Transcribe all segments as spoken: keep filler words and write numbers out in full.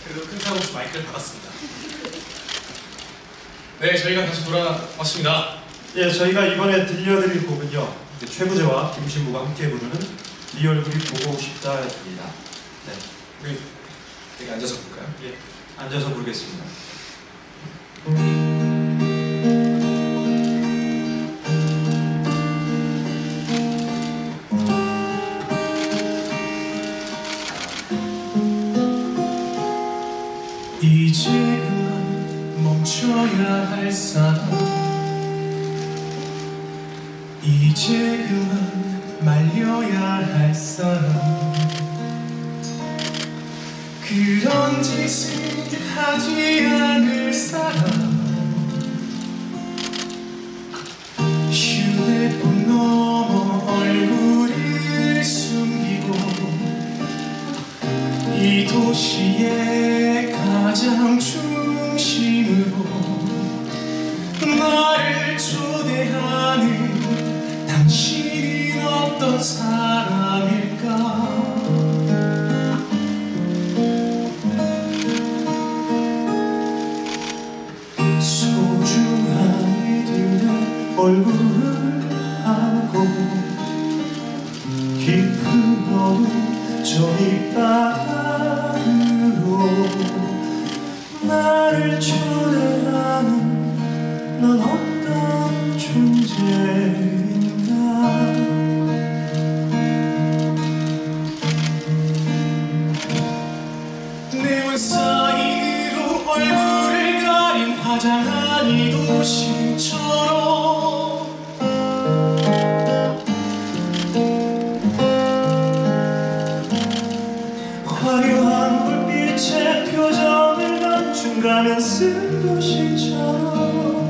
그래도 큰 사고 없이 마이크를 받았습니다. 네, 저희가 다시 돌아왔습니다. 예, 저희가 이번에 들려드릴 곡은요, 최부재와 김신무가 함께 부르는 네 얼굴이 보고 싶다입니다. 네, 우리 여기 앉아서 볼까요? 예, 앉아서 부르겠습니다. 이제 그만 멈춰야 할 사람, 이제 그만 말려야 할 사람, 그런 짓을 하지 않을 사람, 휴대폰 넘어 얼굴을 숨기고 이 도시의 가장 중심으로 나를 초대하는 당신은 어떤 사람일까? 소중한 이들은 얼굴을 하고 깊은 어둠 저 밑바닥으로 나를 초대하는 넌 어떤 존재인가? 네온 사이로 얼굴을 가린 화장한 이 도시처럼 화려한 불빛에 표정을 감춘가면 쓴 도시처럼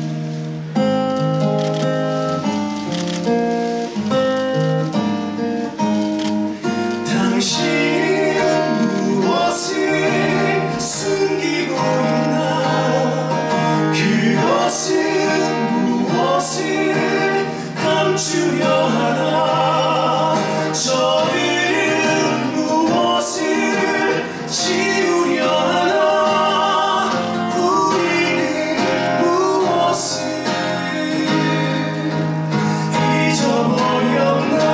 당신은 무엇을 숨기고 있나? 그것은 무엇을 감추려 하나? 저들은 무엇을 지우려 하나? 우리는 무엇을 잊어버렸나?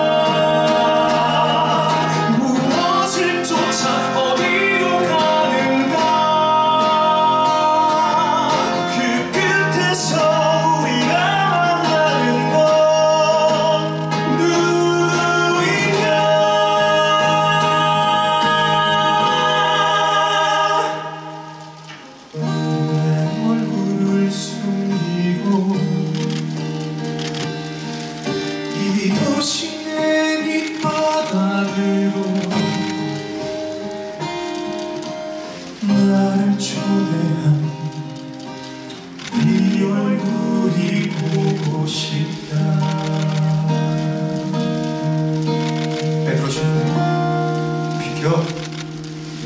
무엇을 쫓아 어디로 가는가? 그 끝에서 우리가 만나는 건 누구인가? 내 얼굴을 숨기고 이 도시의 밑바닥으로 나를 초대한 네 얼굴이 보고 싶다. 네, 들어주시네요. 비켜. 네.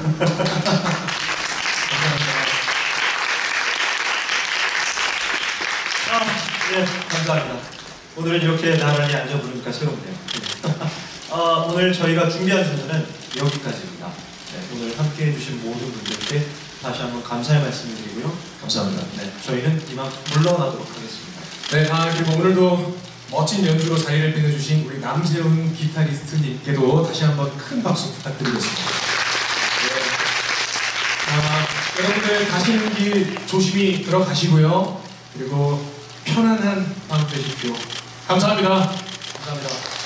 아, 예, 감사합니다. 오늘은 이렇게 나란히 앉아 부르니까 새롭네요. 아, 오늘 저희가 준비한 주제는 여기까지입니다. 네, 오늘 함께 해주신 모든 분들께 다시 한번 감사의 말씀을 드리고요. 감사합니다. 네, 저희는 이만 물러나도록 하겠습니다. 네, 아, 그리고 오늘도 멋진 연주로 자리를 빛내주신 우리 남세훈 기타리스트님께도 다시 한번 큰 박수 부탁드리겠습니다. 네. 아, 여러분들 가시는 길 조심히 들어가시고요. 그리고 편안한 밤 되십시오. 감사합니다. 감사합니다.